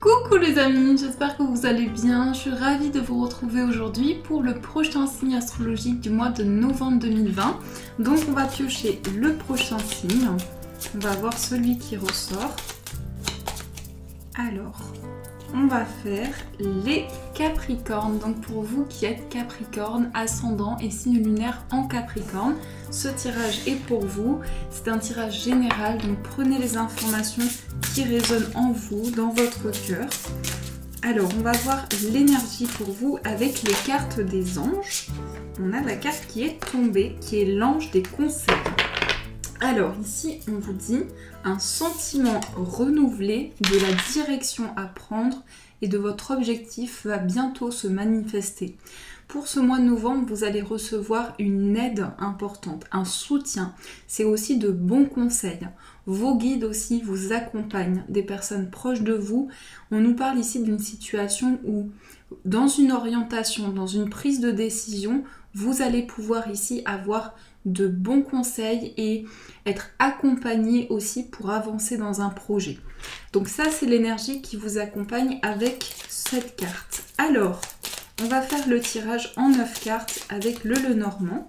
Coucou les amis, j'espère que vous allez bien. Je suis ravie de vous retrouver aujourd'hui pour le prochain signe astrologique du mois de novembre 2020. Donc on va piocher le prochain signe. On va voir celui qui ressort. Alors, on va faire les Capricornes. Donc pour vous qui êtes Capricorne, ascendant et signe lunaire en Capricorne, ce tirage est pour vous. C'est un tirage général, donc prenez les informations qui résonnent en vous, dans votre cœur. Alors, on va voir l'énergie pour vous avec les cartes des anges. On a la carte qui est tombée, qui est l'ange des conseils. Alors ici, on vous dit un sentiment renouvelé de la direction à prendre et de votre objectif va bientôt se manifester. Pour ce mois de novembre, vous allez recevoir une aide importante, un soutien. C'est aussi de bons conseils. Vos guides aussi vous accompagnent, des personnes proches de vous. On nous parle ici d'une situation où, dans une orientation, dans une prise de décision, vous allez pouvoir ici avoir de bons conseils et être accompagné aussi pour avancer dans un projet. Donc ça, c'est l'énergie qui vous accompagne avec cette carte. Alors, on va faire le tirage en 9 cartes avec le Lenormand.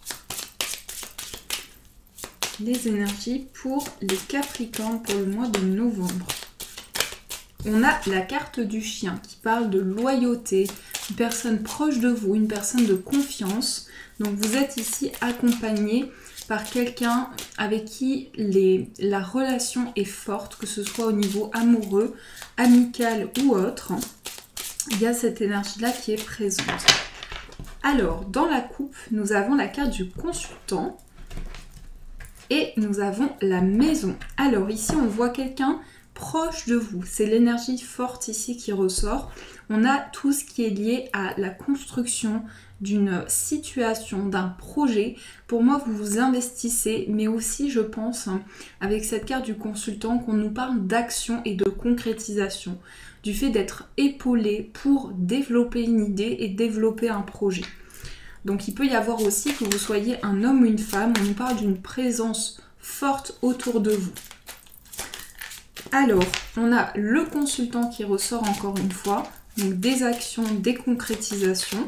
Les énergies pour les Capricornes pour le mois de novembre. On a la carte du chien qui parle de loyauté, une personne proche de vous, une personne de confiance. Donc vous êtes ici accompagné par quelqu'un avec qui la relation est forte, que ce soit au niveau amoureux, amical ou autre. Il y a cette énergie-là qui est présente. Alors, dans la coupe, nous avons la carte du consultant et nous avons la maison. Alors ici, on voit quelqu'un proche de vous. C'est l'énergie forte ici qui ressort. On a tout ce qui est lié à la construction d'une situation, d'un projet. Pour moi, vous vous investissez, mais aussi, je pense, avec cette carte du consultant, qu'on nous parle d'action et de concrétisation, du fait d'être épaulé pour développer une idée et développer un projet. Donc, il peut y avoir aussi que vous soyez un homme ou une femme. On nous parle d'une présence forte autour de vous. Alors, on a le consultant qui ressort encore une fois. Donc, des actions, des concrétisations.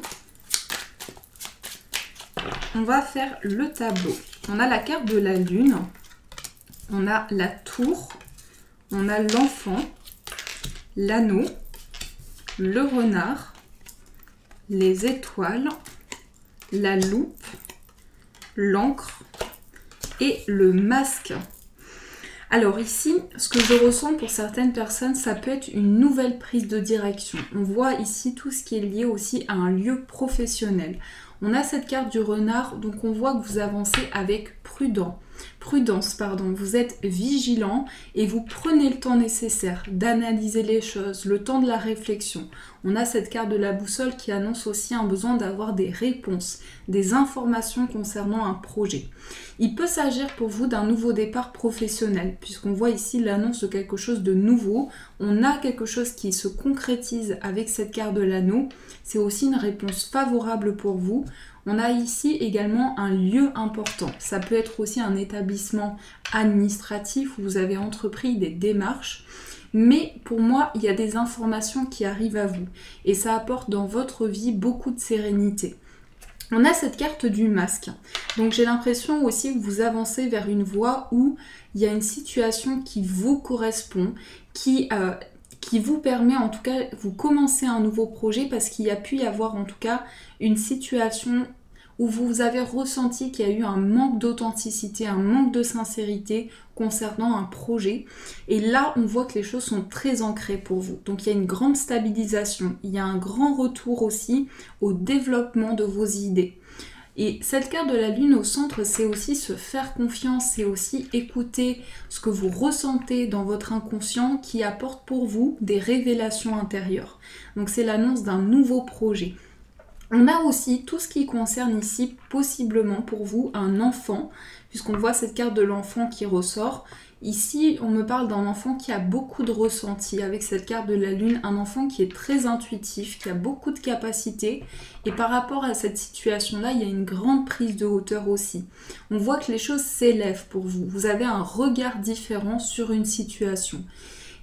On va faire le tableau. On a la carte de la lune. On a la tour. On a l'enfant. L'anneau. Le renard. Les étoiles. La loupe. L'encre. Et le masque. Alors ici, ce que je ressens pour certaines personnes, ça peut être une nouvelle prise de direction. On voit ici tout ce qui est lié aussi à un lieu professionnel. On a cette carte du renard, donc on voit que vous avancez avec prudence. Vous êtes vigilant et vous prenez le temps nécessaire d'analyser les choses, le temps de la réflexion. On a cette carte de la boussole qui annonce aussi un besoin d'avoir des réponses, des informations concernant un projet. Il peut s'agir pour vous d'un nouveau départ professionnel, puisqu'on voit ici l'annonce de quelque chose de nouveau. On a quelque chose qui se concrétise avec cette carte de l'anneau. C'est aussi une réponse favorable pour vous. On a ici également un lieu important. Ça peut être aussi un établissement administratif où vous avez entrepris des démarches. Mais pour moi, il y a des informations qui arrivent à vous. Et ça apporte dans votre vie beaucoup de sérénité. On a cette carte du masque. Donc j'ai l'impression aussi que vous avancez vers une voie où il y a une situation qui vous correspond, qui vous permet, en tout cas, vous commencez un nouveau projet parce qu'il y a pu y avoir en tout cas une situation où vous avez ressenti qu'il y a eu un manque d'authenticité, un manque de sincérité concernant un projet. Et là, on voit que les choses sont très ancrées pour vous. Donc il y a une grande stabilisation, il y a un grand retour aussi au développement de vos idées. Et cette carte de la lune au centre, c'est aussi se faire confiance, c'est aussi écouter ce que vous ressentez dans votre inconscient qui apporte pour vous des révélations intérieures. Donc c'est l'annonce d'un nouveau projet. On a aussi tout ce qui concerne ici, possiblement pour vous, un enfant, puisqu'on voit cette carte de l'enfant qui ressort. Ici, on me parle d'un enfant qui a beaucoup de ressenti avec cette carte de la lune, un enfant qui est très intuitif, qui a beaucoup de capacités. Et par rapport à cette situation-là, il y a une grande prise de hauteur aussi. On voit que les choses s'élèvent pour vous. Vous avez un regard différent sur une situation.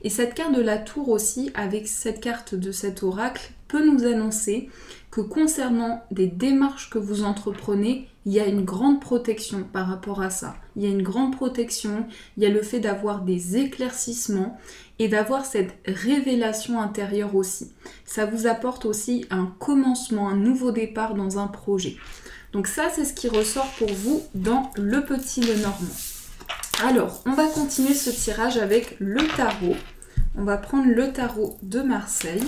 Et cette carte de la tour aussi, avec cette carte de cet oracle, peut nous annoncer que concernant des démarches que vous entreprenez, il y a une grande protection par rapport à ça. Il y a une grande protection, il y a le fait d'avoir des éclaircissements et d'avoir cette révélation intérieure aussi. Ça vous apporte aussi un commencement, un nouveau départ dans un projet. Donc ça, c'est ce qui ressort pour vous dans le petit Lenormand. Alors, on va continuer ce tirage avec le tarot. On va prendre le tarot de Marseille.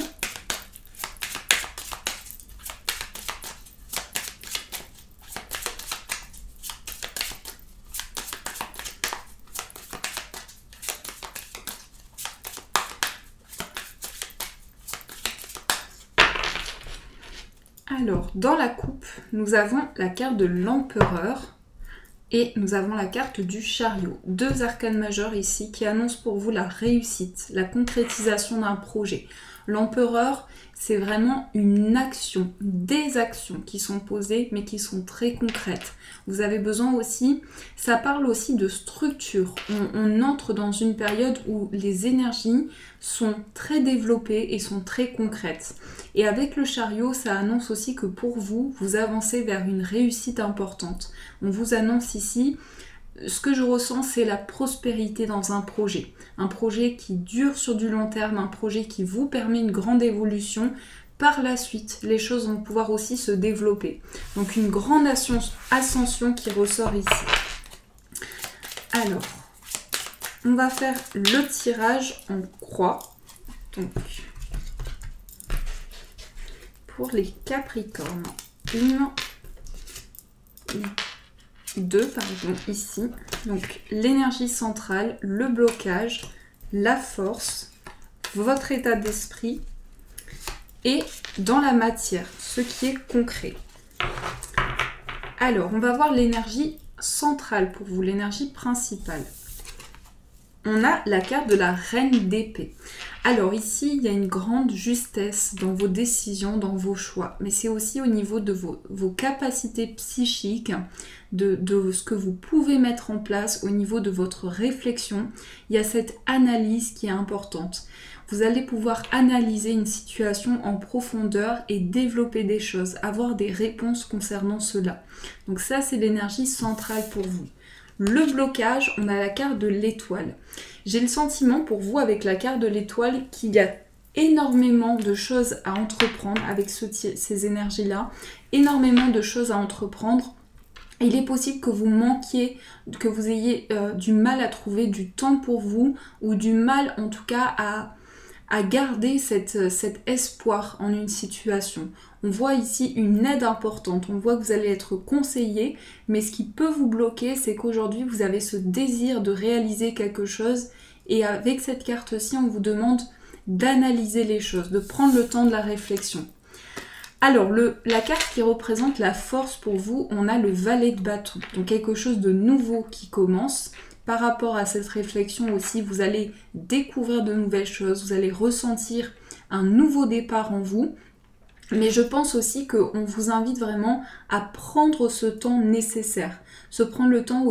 Alors, dans la coupe, nous avons la carte de l'empereur et nous avons la carte du chariot. Deux arcanes majeures ici qui annoncent pour vous la réussite, la concrétisation d'un projet. L'empereur, c'est vraiment une action, des actions qui sont posées mais qui sont très concrètes. Vous avez besoin aussi, ça parle aussi de structure. On entre dans une période où les énergies sont très développées et sont très concrètes. Et avec le chariot, ça annonce aussi que pour vous, vous avancez vers une réussite importante. On vous annonce ici, ce que je ressens, c'est la prospérité dans un projet qui dure sur du long terme, un projet qui vous permet une grande évolution. Par la suite, les choses vont pouvoir aussi se développer. Donc une grande ascension qui ressort ici. Alors, on va faire le tirage en croix. Donc, pour les Capricornes, deux, pardon, ici. Donc l'énergie centrale, le blocage, la force, votre état d'esprit et dans la matière, ce qui est concret. Alors, on va voir l'énergie centrale pour vous, l'énergie principale. On a la carte de la reine d'épée. Alors ici, il y a une grande justesse dans vos décisions, dans vos choix. Mais c'est aussi au niveau de vos capacités psychiques, de ce que vous pouvez mettre en place, au niveau de votre réflexion. Il y a cette analyse qui est importante. Vous allez pouvoir analyser une situation en profondeur et développer des choses, avoir des réponses concernant cela. Donc ça, c'est l'énergie centrale pour vous. Le blocage, on a la carte de l'étoile. J'ai le sentiment pour vous avec la carte de l'étoile qu'il y a énormément de choses à entreprendre avec ces énergies-là, énormément de choses à entreprendre. Il est possible que vous manquiez, que vous ayez du mal à trouver du temps pour vous ou du mal en tout cas à garder cet espoir en une situation. On voit ici une aide importante, on voit que vous allez être conseillé, mais ce qui peut vous bloquer, c'est qu'aujourd'hui vous avez ce désir de réaliser quelque chose et avec cette carte-ci, on vous demande d'analyser les choses, de prendre le temps de la réflexion. Alors, la carte qui représente la force pour vous, on a le valet de bâton, donc quelque chose de nouveau qui commence. Par rapport à cette réflexion aussi, vous allez découvrir de nouvelles choses, vous allez ressentir un nouveau départ en vous. Mais je pense aussi qu'on vous invite vraiment à prendre ce temps nécessaire, prendre le temps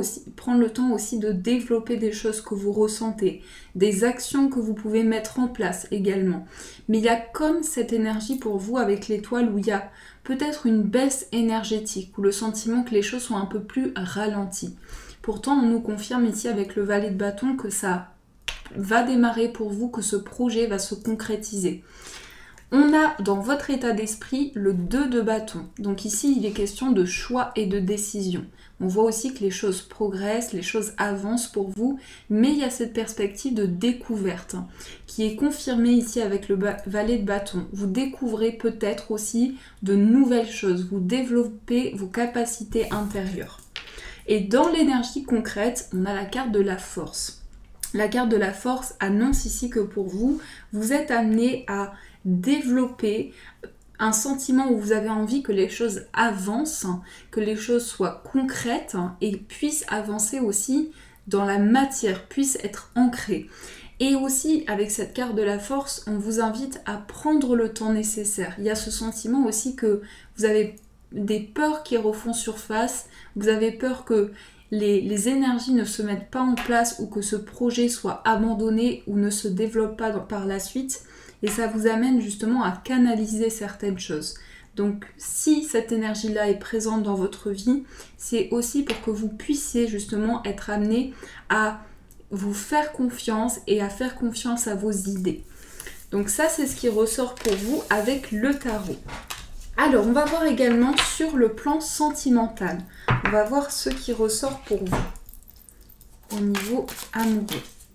aussi de développer des choses que vous ressentez, des actions que vous pouvez mettre en place également. Mais il y a comme cette énergie pour vous avec l'étoile où il y a peut-être une baisse énergétique, ou le sentiment que les choses sont un peu plus ralenties. Pourtant, on nous confirme ici avec le valet de bâton que ça va démarrer pour vous, que ce projet va se concrétiser. On a dans votre état d'esprit le 2 de bâton. Donc ici, il est question de choix et de décision. On voit aussi que les choses progressent, les choses avancent pour vous, mais il y a cette perspective de découverte qui est confirmée ici avec le valet de bâton. Vous découvrez peut-être aussi de nouvelles choses, vous développez vos capacités intérieures. Et dans l'énergie concrète, on a la carte de la force. La carte de la force annonce ici que pour vous, vous êtes amené à développer un sentiment où vous avez envie que les choses avancent, que les choses soient concrètes et puissent avancer aussi dans la matière, puissent être ancrées. Et aussi, avec cette carte de la force, on vous invite à prendre le temps nécessaire. Il y a ce sentiment aussi que vous avez des peurs qui refont surface, vous avez peur que les énergies ne se mettent pas en place ou que ce projet soit abandonné ou ne se développe pas par la suite. Et ça vous amène justement à canaliser certaines choses. Donc si cette énergie-là est présente dans votre vie, c'est aussi pour que vous puissiez justement être amené à vous faire confiance et à faire confiance à vos idées. Donc ça, c'est ce qui ressort pour vous avec le tarot. Alors, on va voir également sur le plan sentimental. On va voir ce qui ressort pour vous au niveau amoureux.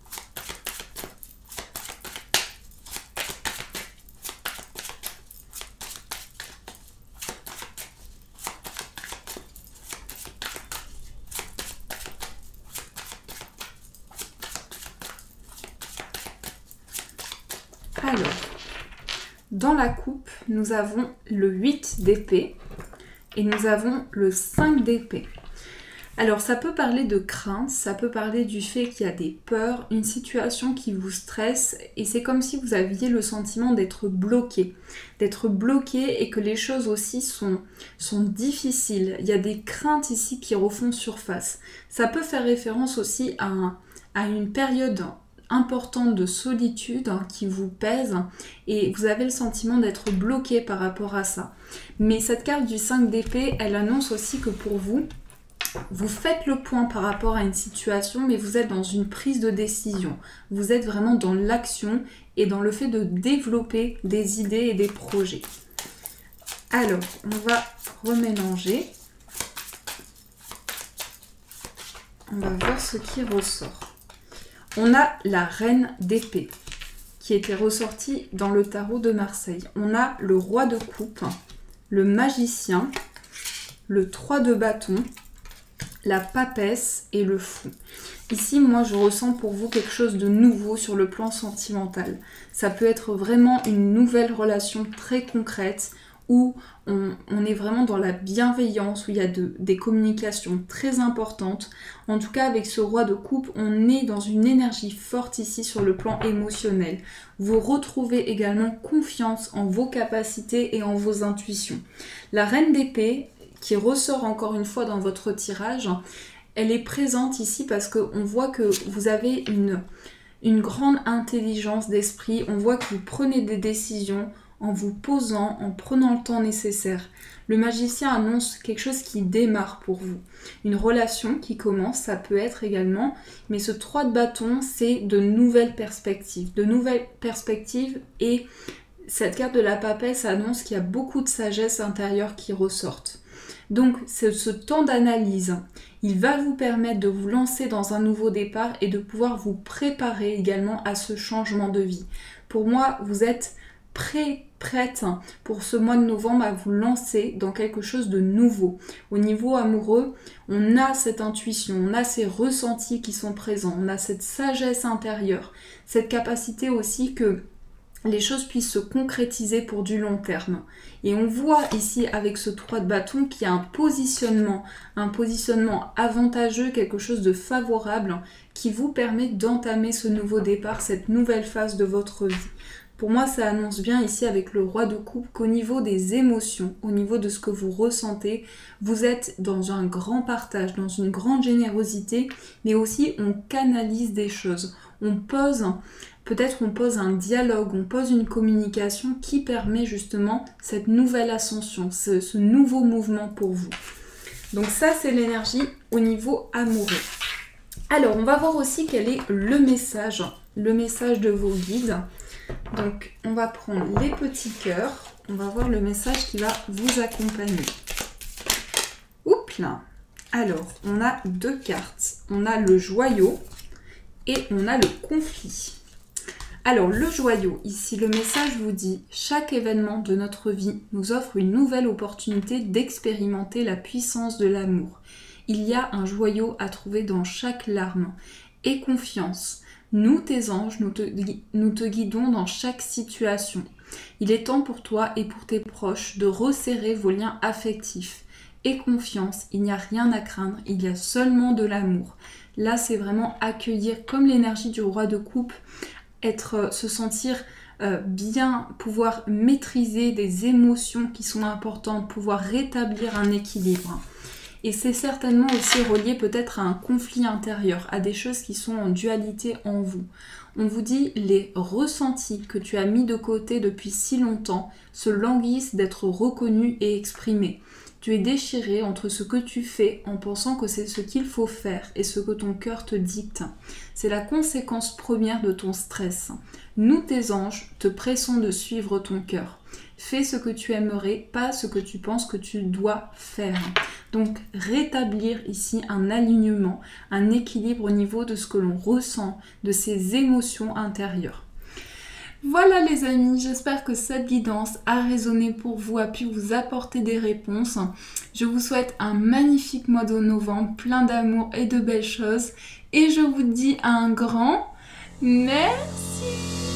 Alors, dans la coupe, nous avons le 8 d'épée et nous avons le 5 d'épée. Alors, ça peut parler de crainte, ça peut parler du fait qu'il y a des peurs, une situation qui vous stresse et c'est comme si vous aviez le sentiment d'être bloqué et que les choses aussi sont difficiles. Il y a des craintes ici qui refont surface. Ça peut faire référence aussi à une période importante de solitude qui vous pèse et vous avez le sentiment d'être bloqué par rapport à ça. Mais cette carte du 5 d'épée, elle annonce aussi que pour vous, vous faites le point par rapport à une situation, mais vous êtes dans une prise de décision. Vous êtes vraiment dans l'action et dans le fait de développer des idées et des projets. Alors, on va remélanger. On va voir ce qui ressort. On a la reine d'épée qui était ressortie dans le tarot de Marseille. On a le roi de coupe, le magicien, le 3 de bâton, la papesse et le fou. Ici, moi, je ressens pour vous quelque chose de nouveau sur le plan sentimental. Ça peut être vraiment une nouvelle relation très concrète où on est vraiment dans la bienveillance, où il y a des communications très importantes. En tout cas, avec ce roi de coupe, on est dans une énergie forte ici sur le plan émotionnel. Vous retrouvez également confiance en vos capacités et en vos intuitions. La reine d'épée, qui ressort encore une fois dans votre tirage, elle est présente ici parce qu'on voit que vous avez une grande intelligence d'esprit. On voit que vous prenez des décisions en vous posant, en prenant le temps nécessaire. Le magicien annonce quelque chose qui démarre pour vous. Une relation qui commence, ça peut être également, mais ce 3 de bâton, c'est de nouvelles perspectives. De nouvelles perspectives et cette carte de la papesse annonce qu'il y a beaucoup de sagesse intérieure qui ressortent. Donc, ce temps d'analyse, il va vous permettre de vous lancer dans un nouveau départ et de pouvoir vous préparer également à ce changement de vie. Pour moi, vous êtes prête pour ce mois de novembre à vous lancer dans quelque chose de nouveau. Au niveau amoureux, on a cette intuition, on a ces ressentis qui sont présents, on a cette sagesse intérieure, cette capacité aussi que les choses puissent se concrétiser pour du long terme. Et on voit ici avec ce 3 de bâton qu'il y a un positionnement avantageux, quelque chose de favorable qui vous permet d'entamer ce nouveau départ, cette nouvelle phase de votre vie. Pour moi, ça annonce bien ici avec le roi de coupe qu'au niveau des émotions, au niveau de ce que vous ressentez, vous êtes dans un grand partage, dans une grande générosité, mais aussi on canalise des choses. On pose un dialogue, on pose une communication qui permet justement cette nouvelle ascension, ce nouveau mouvement pour vous. Donc ça, c'est l'énergie au niveau amoureux. Alors, on va voir aussi quel est le message de vos guides. Donc, on va prendre les petits cœurs. On va voir le message qui va vous accompagner. Oups là. Alors, on a 2 cartes. On a le joyau et on a le conflit. Alors, le joyau, ici, le message vous dit « Chaque événement de notre vie nous offre une nouvelle opportunité d'expérimenter la puissance de l'amour. Il y a un joyau à trouver dans chaque larme. Aie confiance. Nous, tes anges, nous te guidons dans chaque situation. Il est temps pour toi et pour tes proches de resserrer vos liens affectifs. Aie confiance, il n'y a rien à craindre, il y a seulement de l'amour. » Là, c'est vraiment accueillir comme l'énergie du roi de coupe, se sentir bien, pouvoir maîtriser des émotions qui sont importantes, pouvoir rétablir un équilibre. Et c'est certainement aussi relié peut-être à un conflit intérieur, à des choses qui sont en dualité en vous. On vous dit les ressentis que tu as mis de côté depuis si longtemps se languissent d'être reconnus et exprimés. Tu es déchiré entre ce que tu fais en pensant que c'est ce qu'il faut faire et ce que ton cœur te dicte. C'est la conséquence première de ton stress. Nous, tes anges, te pressons de suivre ton cœur. Fais ce que tu aimerais, pas ce que tu penses que tu dois faire. Donc, rétablir ici un alignement, un équilibre au niveau de ce que l'on ressent, de ses émotions intérieures. Voilà les amis, j'espère que cette guidance a résonné pour vous, a pu vous apporter des réponses. Je vous souhaite un magnifique mois de novembre, plein d'amour et de belles choses. Et je vous dis un grand merci.